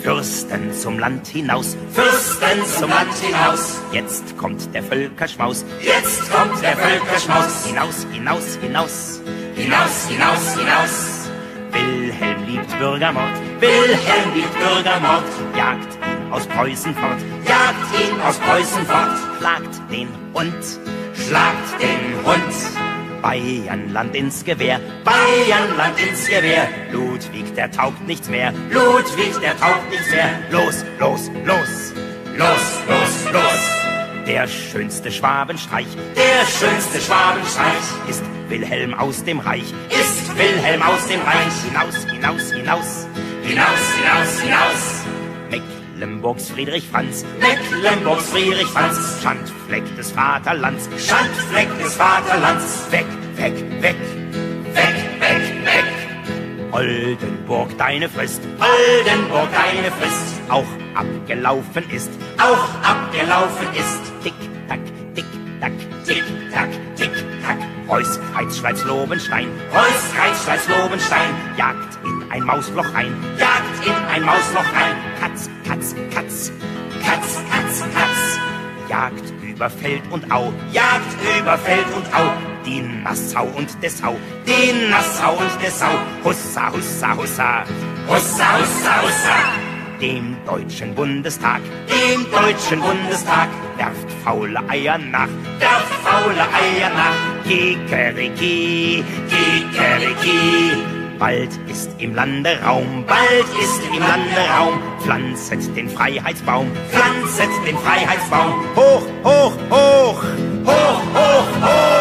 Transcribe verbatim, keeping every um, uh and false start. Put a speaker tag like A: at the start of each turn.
A: Fürsten zum Land hinaus,
B: Fürsten zum Land hinaus.
A: jetzt kommt der Völkerschmaus,
B: Jetzt kommt der Völkerschmaus.
A: hinaus, hinaus, hinaus.
B: Hinaus, hinaus, hinaus.
A: Wilhelm liebt Bürgermord,
B: Wilhelm liebt Bürgermord.
A: jagt ihn aus Preußen fort,
B: Jagt ihn aus Preußen fort.
A: plagt den Hund.
B: Schlagt den Hund.
A: Bayernland ins Gewehr,
B: Bayernland ins Gewehr.
A: Ludwig, der taugt nichts mehr.
B: Ludwig, der taugt nichts mehr.
A: Los, los, los.
B: Los, los, los.
A: Der schönste Schwabenstreich
B: Der schönste Schwabenstreich
A: ist Wilhelm aus dem Reich.
B: ist Wilhelm aus dem Reich.
A: Hinaus, hinaus, hinaus.
B: Hinaus, hinaus, hinaus.
A: Mecklenburgs Friedrich Franz,
B: Mecklenburgs Friedrich Franz.
A: Schandfleck des Vaterlands.
B: Schandfleck des Vaterlands.
A: Weg, weg, weg.
B: Weg, weg, weg.
A: Oldenburg, deine Frist,
B: Oldenburg, deine Frist.
A: auch abgelaufen ist.
B: Auch abgelaufen ist.
A: Tick, tack, tick, tack.
B: Tick, tack, tick, tack.
A: Reuß, Reiz, Schweiz, Lobenstein,
B: Reuß, Reiz, Schweiz, Lobenstein.
A: jagt in ein Mausloch ein.
B: Jagt in ein Mausloch ein.
A: Katz, Katz, Katz,
B: Katz, Katz, Katz.
A: jagt über Feld und Au.
B: Jagt über Feld und Au.
A: Die Nassau und Dessau,
B: Die Nassau und Dessau.
A: Hussa, Hussa, Hussa.
B: Hussa, hussa, hussa.
A: Dem Deutschen Bundestag,
B: Dem Deutschen Bundestag.
A: werft faule Eier nach.
B: Werft faule Eier nach.
A: Kikeriki,
B: Kikeriki.
A: bald ist im Lande Raum,
B: Bald ist im Lande Raum.
A: pflanzet den Freiheitsbaum.
B: Pflanzet den Freiheitsbaum.
A: Hoch, hoch, hoch.
B: Hoch, hoch, hoch.